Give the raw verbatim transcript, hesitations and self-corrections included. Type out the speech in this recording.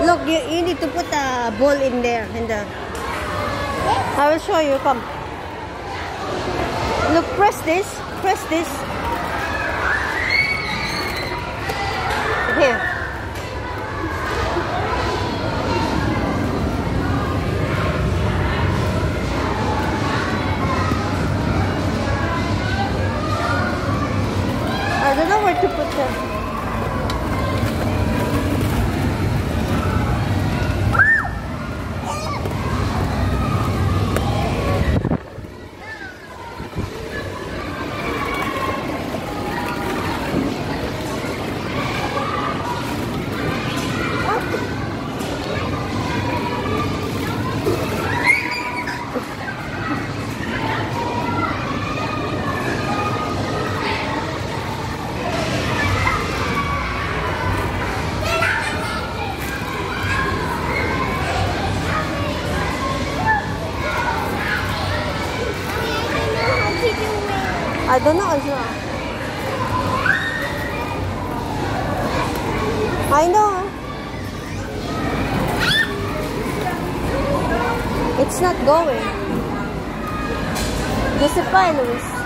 Look, you, you need to put a ball in there. In the. I will show you. Come. Look, press this. Press this. Here. I don't know where to put them. I don't know as well. I know. It's not going. Disappointed, Luis.